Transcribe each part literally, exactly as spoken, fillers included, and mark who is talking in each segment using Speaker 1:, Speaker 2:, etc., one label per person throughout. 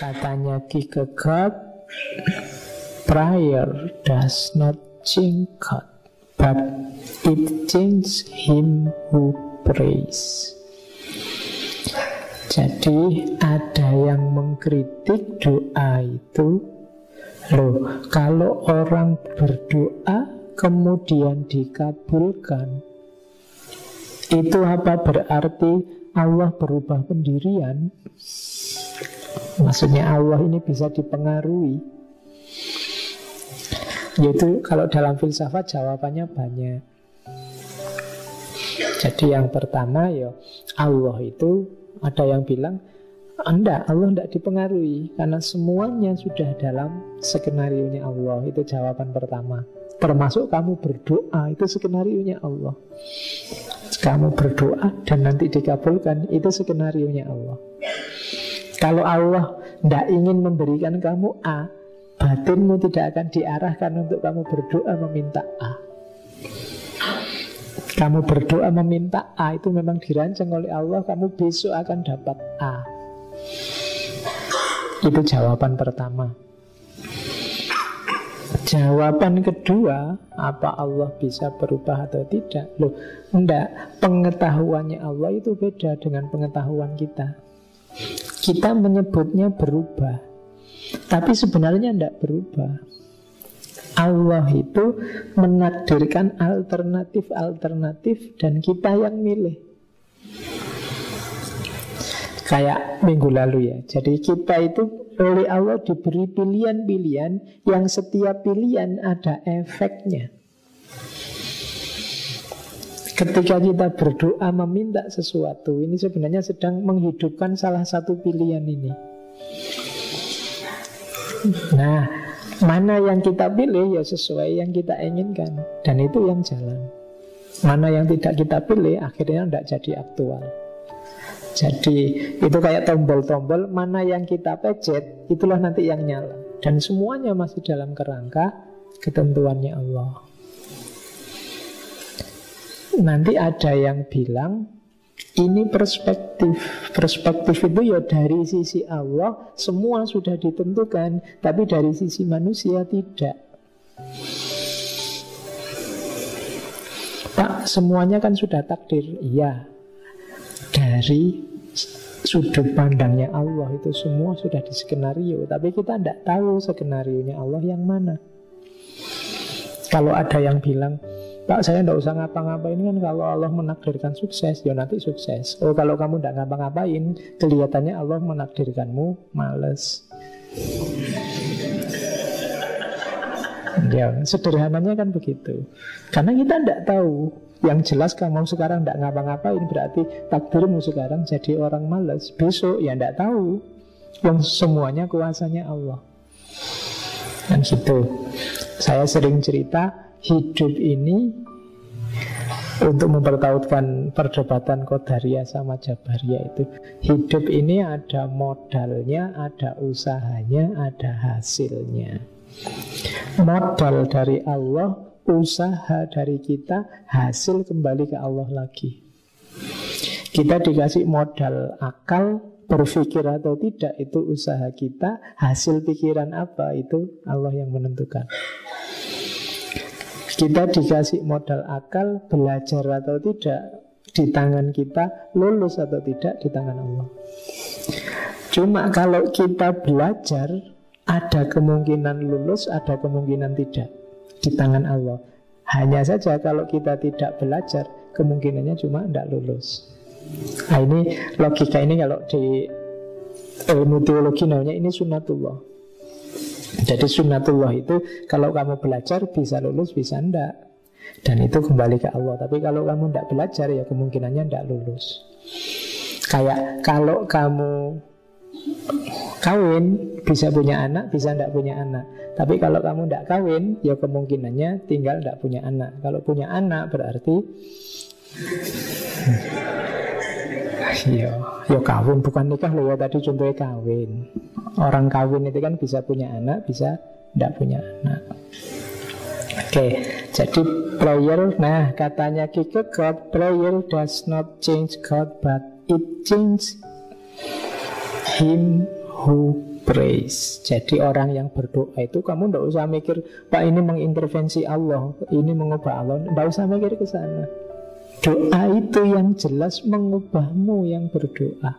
Speaker 1: Katanya Kierkegaard, prayer does not change God, but it changes him who prays. Jadi ada yang mengkritik doa itu, loh, kalau orang berdoa kemudian dikabulkan, itu apa berarti Allah berubah pendirian? Maksudnya Allah ini bisa dipengaruhi. Yaitu kalau dalam filsafat jawabannya banyak. Jadi yang pertama ya, Allah itu ada yang bilang enggak, Allah enggak dipengaruhi karena semuanya sudah dalam skenarionya Allah. Itu jawaban pertama. Termasuk kamu berdoa, itu skenarionya Allah. Kamu berdoa dan nanti dikabulkan, itu skenarionya Allah. Kalau Allah tidak ingin memberikan kamu A, batinmu tidak akan diarahkan untuk kamu berdoa meminta A. Kamu berdoa meminta A, itu memang dirancang oleh Allah, kamu besok akan dapat A. Itu jawaban pertama. Jawaban kedua, apa Allah bisa berubah atau tidak? Loh, enggak, pengetahuannya Allah itu beda dengan pengetahuan kita. Kita menyebutnya berubah, tapi sebenarnya enggak berubah. Allah itu menakdirkan alternatif-alternatif dan kita yang milih. Kayak minggu lalu ya. Jadi kita itu oleh Allah diberi pilihan-pilihan yang setiap pilihan ada efeknya. Ketika kita berdoa meminta sesuatu, ini sebenarnya sedang menghidupkan salah satu pilihan ini. Nah, mana yang kita pilih ya sesuai yang kita inginkan, dan itu yang jalan. Mana yang tidak kita pilih akhirnya tidak jadi aktual. Jadi itu kayak tombol-tombol, mana yang kita pencet itulah nanti yang nyala. Dan semuanya masih dalam kerangka ketentuannya Allah. Nanti ada yang bilang ini perspektif. Perspektif itu ya dari sisi Allah semua sudah ditentukan, tapi dari sisi manusia tidak. Pak, semuanya kan sudah takdir. Iya, dari sudut pandangnya Allah itu semua sudah di skenario, tapi kita tidak tahu skenarionya Allah yang mana. Kalau ada yang bilang, Pak, saya tidak usah ngapa-ngapain, kan kalau Allah menakdirkan sukses, ya nanti sukses. Oh, kalau kamu tidak ngapa-ngapain, kelihatannya Allah menakdirkanmu males. Ya, sederhananya kan begitu. Karena kita tidak tahu. Yang jelas kamu sekarang tidak ngapa-ngapain, berarti takdirmu sekarang jadi orang malas. Besok ya tidak tahu. Yang semuanya kuasanya Allah. Dan gitu. Saya sering cerita, hidup ini untuk mempertautkan perdebatan Qadariyah sama Jabariyah itu, hidup ini ada modalnya, ada usahanya, ada hasilnya. Modal dari Allah, usaha dari kita, hasil kembali ke Allah lagi. Kita dikasih modal akal, berpikir atau tidak itu usaha kita, hasil pikiran apa itu Allah yang menentukan. Kita dikasih modal akal, belajar atau tidak di tangan kita, lulus atau tidak di tangan Allah. Cuma kalau kita belajar, ada kemungkinan lulus, ada kemungkinan tidak di tangan Allah. Hanya saja kalau kita tidak belajar, kemungkinannya cuma tidak lulus. Nah, ini logika ini kalau di ilmu teologi namanya ini sunnatullah. Jadi sunnatullah itu kalau kamu belajar bisa lulus, bisa enggak. Dan itu kembali ke Allah. Tapi kalau kamu tidak belajar ya kemungkinannya tidak lulus. Kayak kalau kamu kawin bisa punya anak, bisa tidak punya anak. Tapi kalau kamu tidak kawin ya kemungkinannya tinggal tidak punya anak. Kalau punya anak berarti Yo, yo kawin bukan nikah loh ya, tadi contohnya kawin. Orang kawin itu kan bisa punya anak, bisa tidak punya anak. Oke, jadi prayer, nah katanya Kierkegaard, prayer does not change God, but it changes him who praise. Jadi orang yang berdoa itu kamu tidak usah mikir, Pak ini mengintervensi Allah, ini mengubah Allah. Tidak usah mikir ke sana. Doa itu yang jelas mengubahmu yang berdoa.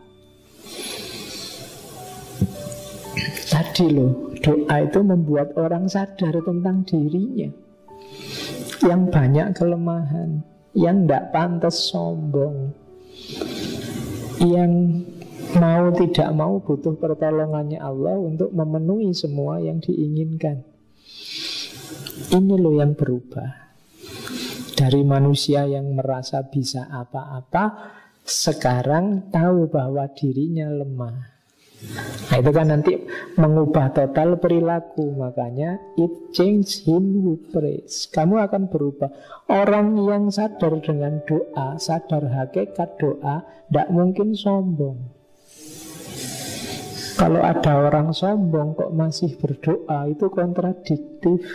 Speaker 1: Tadi loh, doa itu membuat orang sadar tentang dirinya, yang banyak kelemahan, yang tidak pantas sombong, yang mau tidak mau butuh pertolongannya Allah untuk memenuhi semua yang diinginkan. Ini loh yang berubah. Dari manusia yang merasa bisa apa-apa, sekarang tahu bahwa dirinya lemah. Nah itu kan nanti mengubah total perilaku. Makanya it change him who prays. Kamu akan berubah. Orang yang sadar dengan doa, sadar hakikat doa, tidak mungkin sombong. Kalau ada orang sombong kok masih berdoa, itu kontradiktif.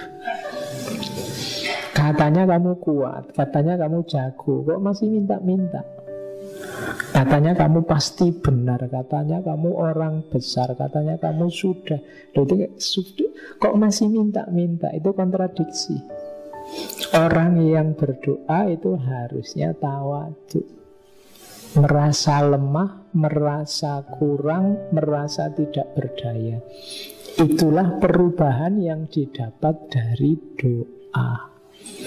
Speaker 1: Katanya kamu kuat, katanya kamu jago, kok masih minta-minta. Katanya kamu pasti benar, katanya kamu orang besar, katanya kamu sudah. Loh, itu sudah, kok masih minta-minta, itu kontradiksi. Orang yang berdoa itu harusnya tawadhu, merasa lemah, merasa kurang, merasa tidak berdaya. Itulah perubahan yang didapat dari doa.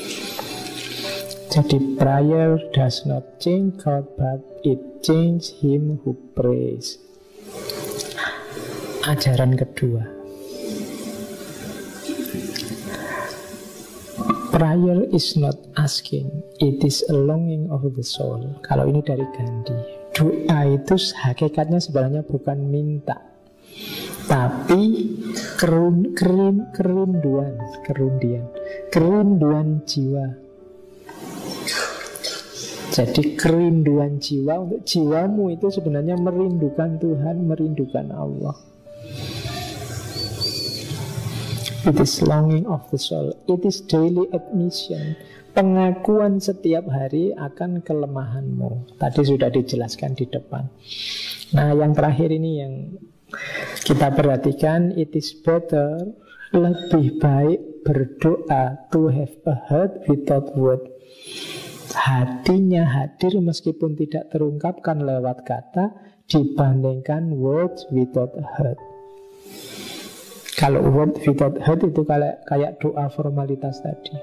Speaker 1: Jadi prayer does not change God, but it change him who prays. Ajaran kedua, prayer is not asking, it is a longing of the soul. Kalau ini dari Gandhi, doa itu hakikatnya sebenarnya bukan minta, tapi kerun, kerin, kerinduan, kerundian, kerinduan jiwa. Jadi kerinduan jiwa, untuk jiwamu itu sebenarnya merindukan Tuhan, merindukan Allah. It is longing of the soul. It is daily admission, pengakuan setiap hari akan kelemahanmu. Tadi sudah dijelaskan di depan. Nah yang terakhir ini yang kita perhatikan, it is better, lebih baik berdoa to have a heart without word. Hatinya hadir meskipun tidak terungkapkan lewat kata, dibandingkan words without a heart. Kalau word without heart itu kayak, kayak doa formalitas tadi.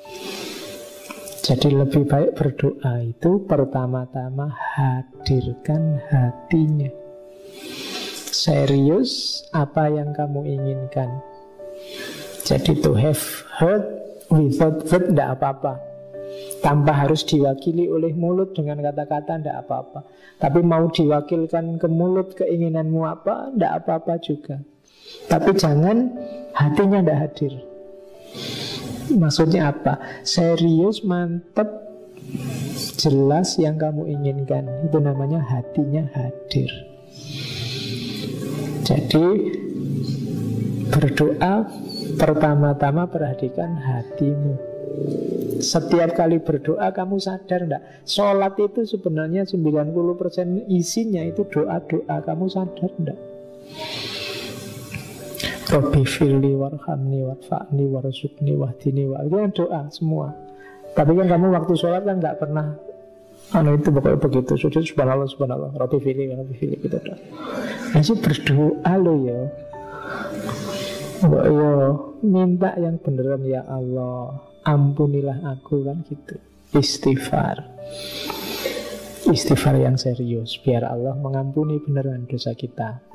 Speaker 1: Jadi lebih baik berdoa itu pertama-tama hadirkan hatinya. Serius apa yang kamu inginkan. Jadi to have heart without word tidak apa-apa, tanpa harus diwakili oleh mulut dengan kata-kata, tidak apa-apa. Tapi mau diwakilkan ke mulut keinginanmu apa, tidak apa-apa juga. Tapi jangan hatinya tidak hadir. Maksudnya apa? Serius, mantap, jelas yang kamu inginkan. Itu namanya hatinya hadir. Jadi berdoa pertama-tama perhatikan hatimu. Setiap kali berdoa kamu sadar enggak? Sholat itu sebenarnya sembilan puluh persen isinya itu doa-doa. Kamu sadar enggak? Rabbi firli warhamni warfa'ni warzukni wahdini wa. Itu kan doa semua. Tapi kan kamu waktu sholat kan enggak pernah anu itu pokoknya begitu. Sujud subhanallah subhanallah. Rabbi firli Rabbi firli gitu dah. Masih berdoa lo ya. Mbak yo minta yang beneran ya Allah. Ampunilah aku, kan gitu. Istighfar. Istighfar yang serius, biar Allah mengampuni beneran dosa kita.